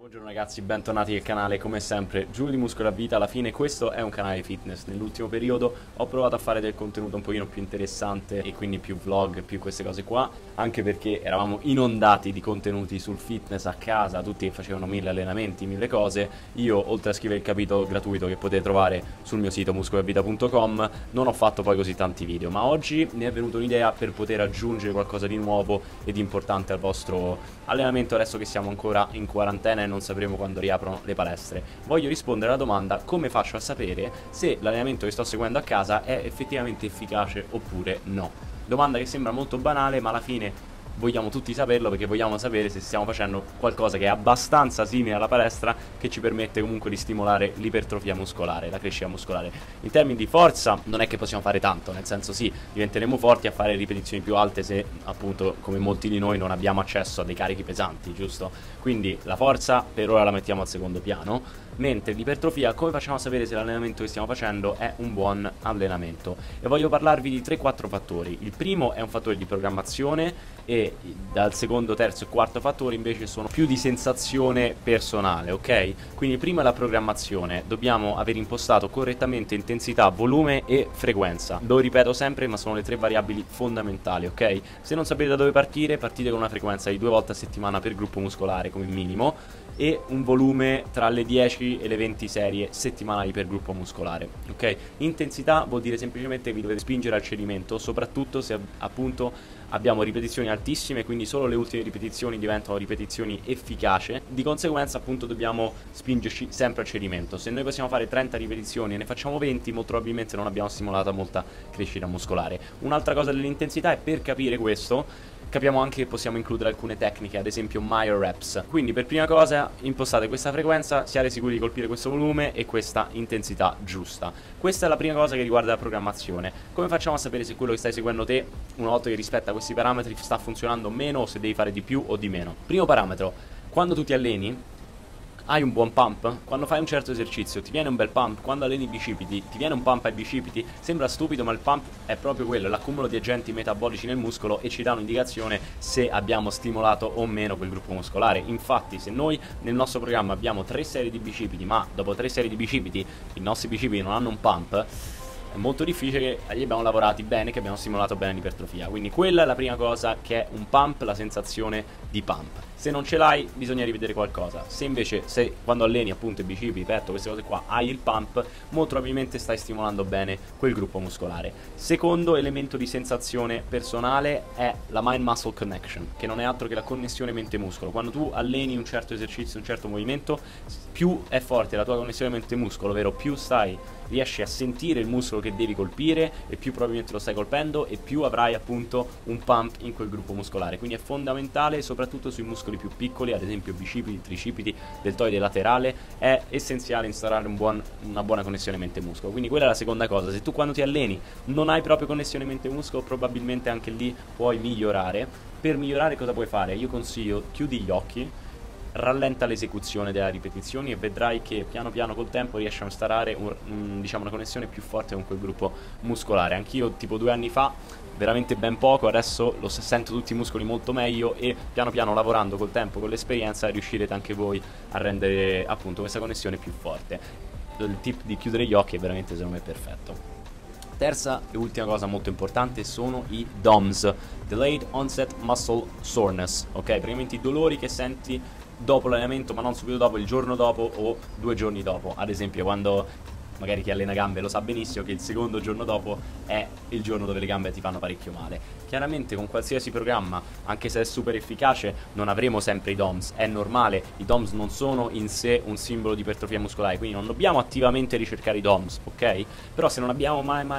Buongiorno ragazzi, bentornati al canale, come sempre Giulio di Muscolo a Vita. Alla fine questo è un canale fitness. Nell'ultimo periodo ho provato a fare del contenuto un pochino più interessante e quindi più vlog, più queste cose qua, anche perché eravamo inondati di contenuti sul fitness a casa, tutti che facevano 1000 allenamenti, 1000 cose. Io, oltre a scrivere il capitolo gratuito che potete trovare sul mio sito muscolavita.com, non ho fatto poi così tanti video, ma oggi mi è venuta un'idea per poter aggiungere qualcosa di nuovo e di importante al vostro allenamento, adesso che siamo ancora in quarantena e non sapremo quando riaprono le palestre. Voglio rispondere alla domanda: come faccio a sapere se l'allenamento che sto seguendo a casa è effettivamente efficace oppure no? Domanda che sembra molto banale, ma alla fine vogliamo tutti saperlo, perché vogliamo sapere se stiamo facendo qualcosa che è abbastanza simile alla palestra, che ci permette comunque di stimolare l'ipertrofia muscolare, la crescita muscolare. In termini di forza non è che possiamo fare tanto, nel senso sì, diventeremo forti a fare ripetizioni più alte se appunto, come molti di noi, non abbiamo accesso a dei carichi pesanti, giusto? Quindi la forza per ora la mettiamo al secondo piano. Mentre l'ipertrofia, come facciamo a sapere se l'allenamento che stiamo facendo è un buon allenamento? E voglio parlarvi di 3-4 fattori. Il primo è un fattore di programmazione, e dal secondo, terzo e quarto fattore invece sono più di sensazione personale, ok? Quindi prima la programmazione, dobbiamo aver impostato correttamente intensità, volume e frequenza. Lo ripeto sempre, ma sono le tre variabili fondamentali, ok? Se non sapete da dove partire, partite con una frequenza di 2 volte a settimana per gruppo muscolare come minimo, e un volume tra le 10 e le 20 serie settimanali per gruppo muscolare, ok? Intensità vuol dire semplicemente che vi dovete spingere al cedimento, soprattutto se appunto abbiamo ripetizioni altissime, quindi solo le ultime ripetizioni diventano ripetizioni efficaci. Di conseguenza appunto dobbiamo spingerci sempre al cedimento. Se noi possiamo fare 30 ripetizioni e ne facciamo 20, molto probabilmente non abbiamo stimolato molta crescita muscolare. Un'altra cosa dell'intensità è, per capire questo, capiamo anche che possiamo includere alcune tecniche, ad esempio MyoReps. Quindi per prima cosa impostate questa frequenza, siate sicuri di colpire questo volume e questa intensità giusta. Questa è la prima cosa che riguarda la programmazione. Come facciamo a sapere se quello che stai seguendo te, una volta che rispetta questi parametri, sta funzionando o meno, o se devi fare di più o di meno? Primo parametro: quando tu ti alleni hai un buon pump? Quando fai un certo esercizio ti viene un bel pump? Quando alleni i bicipiti ti viene un pump ai bicipiti? Sembra stupido, ma il pump è proprio quello, è l'accumulo di agenti metabolici nel muscolo e ci dà un'indicazione se abbiamo stimolato o meno quel gruppo muscolare. Infatti, se noi nel nostro programma abbiamo 3 serie di bicipiti, ma dopo 3 serie di bicipiti i nostri bicipiti non hanno un pump, è molto difficile che gli abbiamo lavorati bene, che abbiamo stimolato bene l'ipertrofia. Quindi quella è la prima cosa, che è un pump, la sensazione di pump. Se non ce l'hai, bisogna rivedere qualcosa. Se invece, quando alleni appunto i bicipiti, petto, queste cose qua, hai il pump, molto probabilmente stai stimolando bene quel gruppo muscolare. Secondo elemento di sensazione personale è la mind-muscle connection, che non è altro che la connessione mente-muscolo. Quando tu alleni un certo esercizio, un certo movimento, più è forte la tua connessione mente-muscolo, ovvero più riesci a sentire il muscolo che devi colpire, e più probabilmente lo stai colpendo, e più avrai appunto un pump in quel gruppo muscolare. Quindi è fondamentale, soprattutto sui muscoli più piccoli, ad esempio bicipiti, tricipiti, deltoide laterale, è essenziale instaurare una buona connessione mente-muscolo. Quindi quella è la seconda cosa. Se tu quando ti alleni non hai proprio connessione mente-muscolo, probabilmente anche lì puoi migliorare. Per migliorare cosa puoi fare? Io consiglio: chiudi gli occhi, rallenta l'esecuzione delle ripetizioni e vedrai che piano piano col tempo riesci a instaurare diciamo una connessione più forte con quel gruppo muscolare. Anch'io tipo 2 anni fa, veramente ben poco, adesso sento tutti i muscoli molto meglio, e piano piano, lavorando col tempo, con l'esperienza, riuscirete anche voi a rendere appunto questa connessione più forte. Il tip di chiudere gli occhi è veramente, secondo me, perfetto. Terza e ultima cosa molto importante sono i DOMS, Delayed Onset Muscle Soreness, ok? Praticamente i dolori che senti dopo l'allenamento, ma non subito dopo, il giorno dopo o 2 giorni dopo. Ad esempio, quando magari chi allena gambe lo sa benissimo che il secondo giorno dopo è il giorno dove le gambe ti fanno parecchio male. Chiaramente con qualsiasi programma, anche se è super efficace, non avremo sempre i DOMS, è normale. I DOMS non sono in sé un simbolo di ipertrofia muscolare, quindi non dobbiamo attivamente ricercare i DOMS, ok? Però se non abbiamo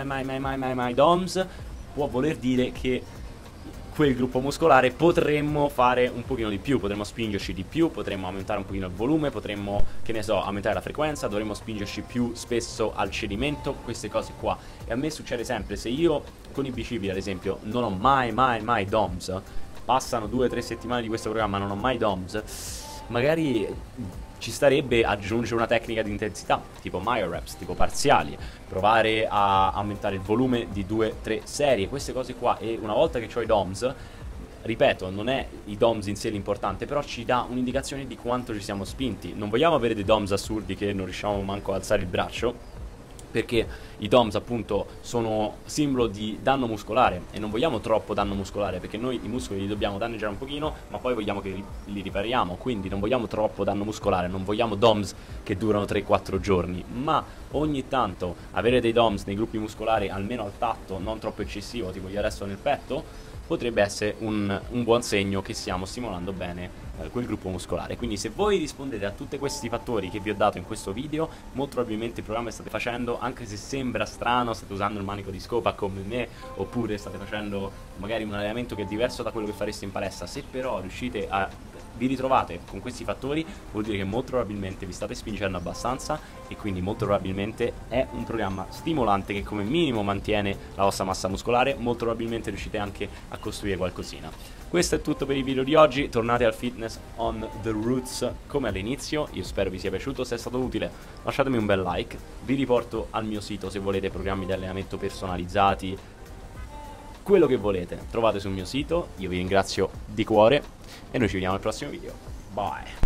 mai DOMS, può voler dire che quel gruppo muscolare potremmo fare un pochino di più, potremmo spingerci di più, potremmo aumentare un pochino il volume, potremmo, che ne so, aumentare la frequenza, dovremmo spingerci più spesso al cedimento, queste cose qua. E a me succede sempre: se io con i bicipiti ad esempio non ho mai DOMS, passano 2-3 settimane di questo programma, non ho mai DOMS, magari ci starebbe aggiungere una tecnica di intensità, tipo MyoReps, tipo parziali, provare a aumentare il volume di 2-3 serie, queste cose qua. E una volta che ho i DOMS, ripeto, non è i DOMS in sé l'importante, però ci dà un'indicazione di quanto ci siamo spinti. Non vogliamo avere dei DOMS assurdi che non riusciamo manco a alzare il braccio, perché i DOMS appunto sono simbolo di danno muscolare e non vogliamo troppo danno muscolare, perché noi i muscoli li dobbiamo danneggiare un pochino, ma poi vogliamo che li ripariamo, quindi non vogliamo troppo danno muscolare, non vogliamo DOMS che durano 3-4 giorni, ma ogni tanto avere dei DOMS nei gruppi muscolari almeno al tatto, non troppo eccessivo, tipo io adesso nel petto, potrebbe essere un buon segno che stiamo stimolando bene quel gruppo muscolare. Quindi se voi rispondete a tutti questi fattori che vi ho dato in questo video, molto probabilmente il programma che state facendo, anche se sembra strano, state usando il manico di scopa come me, oppure state facendo magari un allenamento che è diverso da quello che fareste in palestra, se però riuscite a vi ritrovate con questi fattori, vuol dire che molto probabilmente vi state spingendo abbastanza e quindi molto probabilmente è un programma stimolante che come minimo mantiene la vostra massa muscolare, molto probabilmente riuscite anche a costruire qualcosina. Questo è tutto per il video di oggi, tornate al fitness on the roots come all'inizio, io spero vi sia piaciuto, se è stato utile lasciatemi un bel like, vi riporto al mio sito se volete programmi di allenamento personalizzati, quello che volete trovate sul mio sito, io vi ringrazio di cuore e noi ci vediamo al prossimo video, bye!